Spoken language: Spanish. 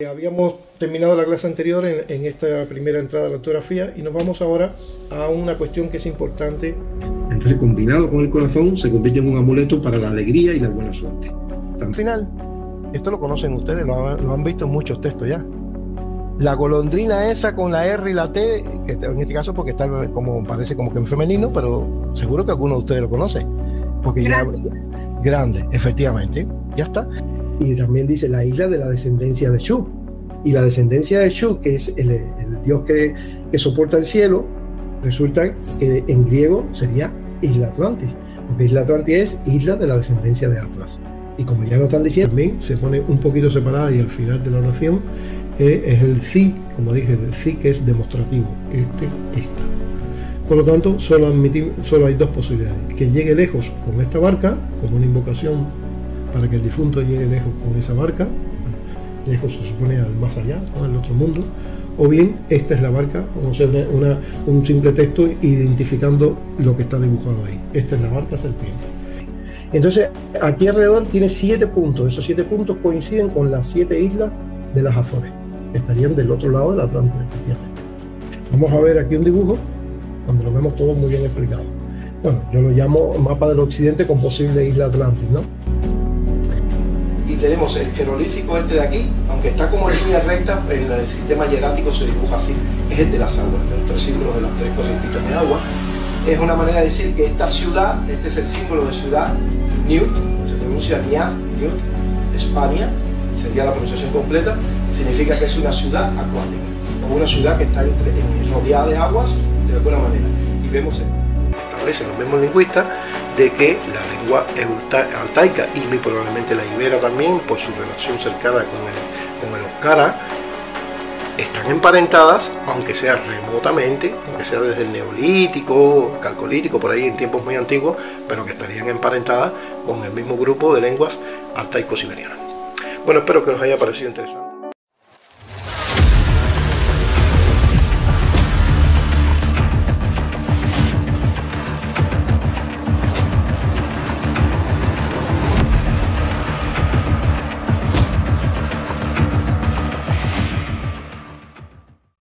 habíamos terminado la clase anterior en esta primera entrada de la ortografía y nos vamos ahora a una cuestión que es importante. Entonces, combinado con el corazón, se convierte en un amuleto para la alegría y la buena suerte. Al final, esto lo conocen ustedes, lo han visto en muchos textos ya. La golondrina esa con la R y la T, que en este caso porque está como parece como que en femenino, pero seguro que alguno de ustedes lo conoce. Porque grande, efectivamente, ya está. Y también dice la isla de la descendencia de Shu. Y la descendencia de Shu, que es el dios que soporta el cielo, resulta que en griego sería Isla Atlantis. Porque Isla Atlantis es isla de la descendencia de Atlas. Y como ya lo están diciendo, también se pone un poquito separada y al final de la oración es el ci, como dije, el ci que es demostrativo, esta. Por lo tanto, solo hay dos posibilidades: que llegue lejos con esta barca, como una invocación para que el difunto llegue lejos con esa barca, lejos se supone al más allá, ¿no? Al otro mundo, o bien esta es la barca, o sea, un simple texto identificando lo que está dibujado ahí. Esta es la barca serpiente. Entonces, aquí alrededor tiene 7 puntos. Esos 7 puntos coinciden con las 7 islas de las Azores, que estarían del otro lado del Atlántico, efectivamente. Vamos a ver aquí un dibujo donde lo vemos todo muy bien explicado. Bueno, yo lo llamo mapa del occidente con posible isla Atlantis, ¿no? Y tenemos el jeroglífico este de aquí, aunque está como en línea recta, en el sistema hierático se dibuja así, es el de las aguas, de los 3 símbolos de las 3 corrientitas de agua. Es una manera de decir que esta ciudad, este es el símbolo de ciudad, Newt, se pronuncia Nia, Newt, España, sería la pronunciación completa, significa que es una ciudad acuática, o una ciudad que está rodeada de aguas de alguna manera. Y vemos, establecen los mismos lingüistas, de que la lengua altaica y muy probablemente la ibera también, por su relación cercana con el euskara, están emparentadas, aunque sea remotamente, aunque sea desde el neolítico, calcolítico, por ahí en tiempos muy antiguos, pero que estarían emparentadas con el mismo grupo de lenguas altaico-siberianas. Bueno, espero que os haya parecido interesante.